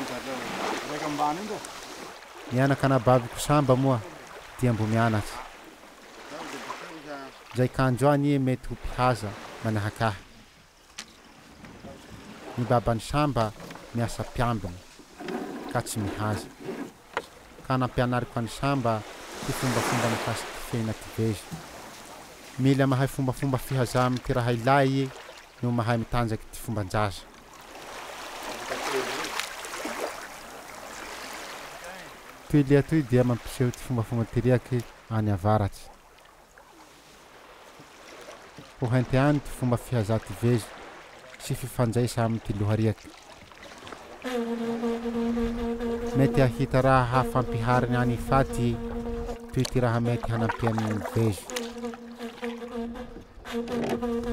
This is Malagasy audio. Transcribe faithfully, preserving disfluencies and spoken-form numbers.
Mianaka anabaviko samba moa dia mbo mianatsy. Zay kanjoany mety ho mpihaza manahaka ahy. Ny babany samba miasa mpiambina ka tsy mihaza. Ka nampianariko any samba ty fombafomba mikasiky fiaina ty Vezo. Mila mahay fombafomba fihaza amy ty raha ilay no mahay mitanjaky ty fomban-jaza. Toy lia toy dia mampiseho ty fombafomba tiriaky any avaratsy. Ho hainty any ty fomba fihaza ty Vezo sy fifanjaisa amy ty lohariaky. Mety ahita raha hafa ampihariny any Ifaty toy ty raha mety hanampiany Vezo.